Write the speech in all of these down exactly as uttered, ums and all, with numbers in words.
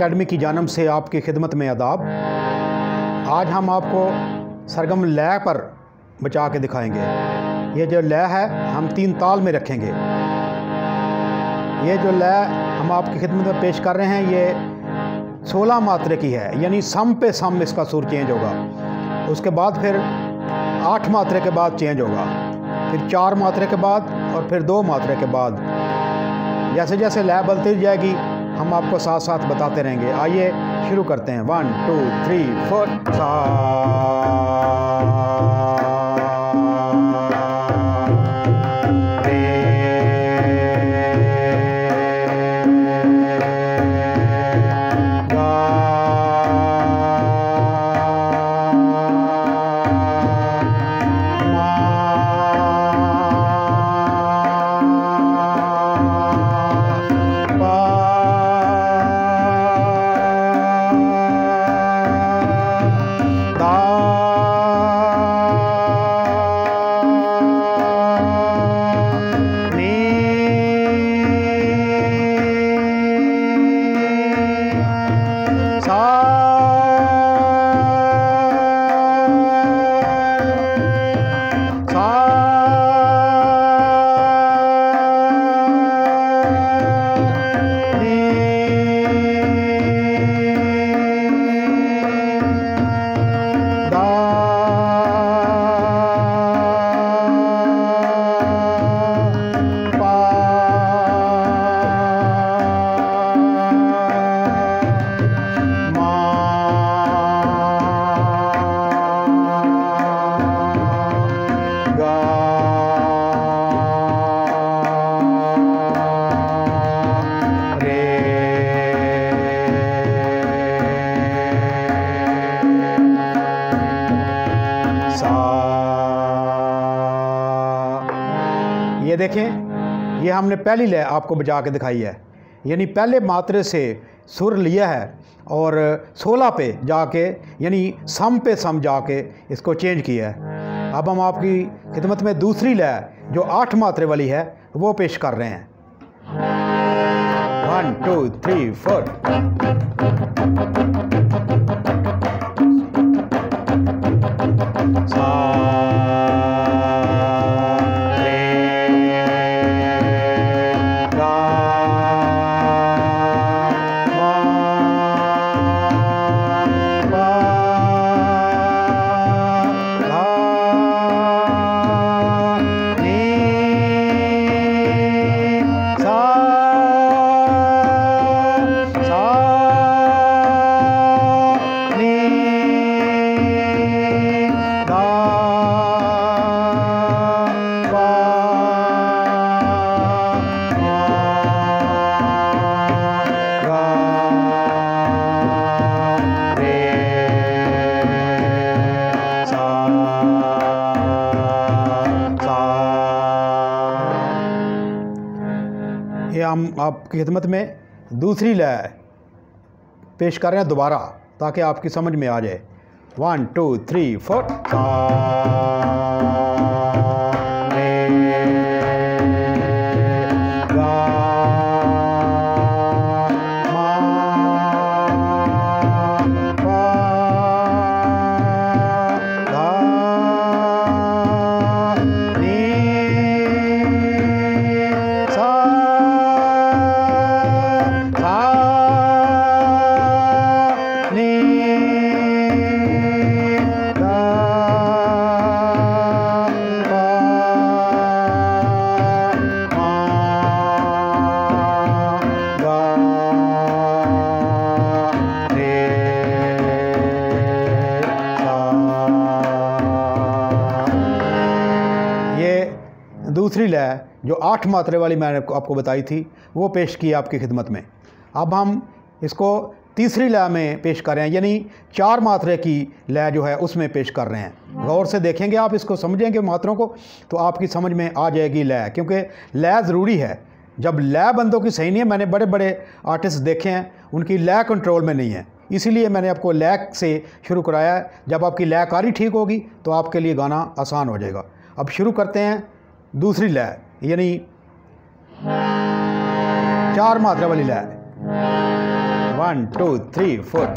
Academy की जानब से आपकी खिदमत में आदाब। आज हम आपको सरगम लय पर बचा के दिखाएंगे। ये जो लय है हम तीन ताल में रखेंगे। ये जो लय हम आपकी खिदमत में पेश कर रहे हैं ये सोलह मात्रे की है, यानी सम पे सम इसका सुर चेंज होगा। उसके बाद फिर आठ मात्रे के बाद चेंज होगा, फिर चार मात्रे के बाद और फिर दो मात्रे के बाद। जैसे जैसे लय बदलती जाएगी हम आपको साथ साथ बताते रहेंगे। आइए शुरू करते हैं। One two three four. सा ये देखें, ये हमने पहली लय आपको बजा के दिखाई है, यानी पहले मात्रे से सुर लिया है और सोलह पे जाके यानी सम पे सम जाके इसको चेंज किया है। अब हम आपकी खिदमत में दूसरी लय जो आठ मात्रे वाली है वो पेश कर रहे हैं। One two three four. ये हम आपकी खिदमत में दूसरी लय पेश कर रहे हैं दोबारा, ताकि आपकी समझ में आ जाए। One two three four. दूसरी लय जो आठ मात्रे वाली मैंने आपको बताई थी वो पेश की आपकी खिदमत में। अब हम इसको तीसरी लय में पेश कर रहे हैं, यानी चार मात्रे की लय जो है उसमें पेश कर रहे हैं। गौर से देखेंगे आप, इसको समझेंगे मात्रों को, तो आपकी समझ में आ जाएगी लय, क्योंकि लय ज़रूरी है। जब लय बंदों की सही नहीं है, मैंने बड़े बड़े आर्टिस्ट देखे हैं उनकी लय कंट्रोल में नहीं है, इसीलिए मैंने आपको लय से शुरू कराया है। जब आपकी लयकारी ठीक होगी तो आपके लिए गाना आसान हो जाएगा। अब शुरू करते हैं दूसरी लय, यानी चार मात्रा वाली लय। One two three four.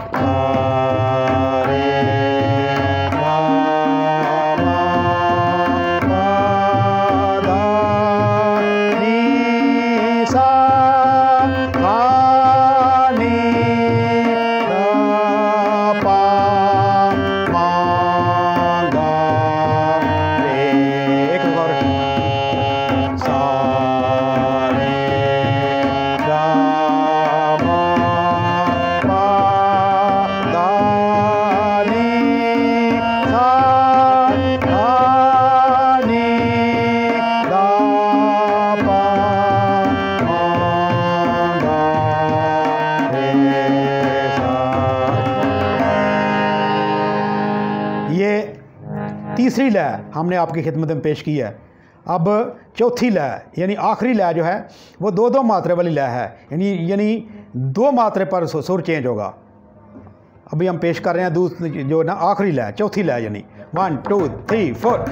ये तीसरी लय हमने आपकी खिदमत में पेश की है। अब चौथी लय यानी आखिरी लय जो है वो दो दो मात्रे वाली लय है, यानी यानी दो मात्रे पर सुर चेंज होगा। अभी हम पेश कर रहे हैं दूसरी जो ना आखिरी लय, चौथी लय, यानी वन टू थ्री फोर।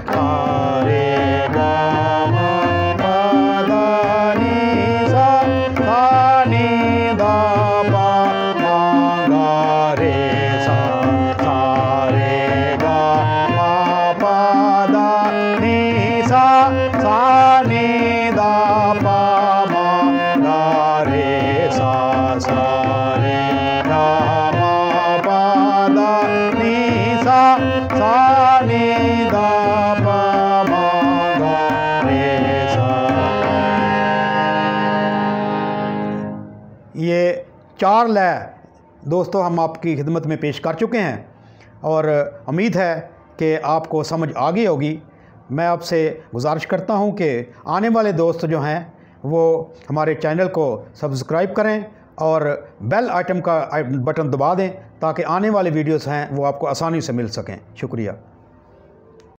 ये चार लय दोस्तों हम आपकी खिदमत में पेश कर चुके हैं और उम्मीद है कि आपको समझ आ गई होगी। मैं आपसे गुजारिश करता हूं कि आने वाले दोस्त जो हैं वो हमारे चैनल को सब्सक्राइब करें और बेल आइटम का बटन दबा दें ताकि आने वाले वीडियोस हैं वो आपको आसानी से मिल सकें। शुक्रिया।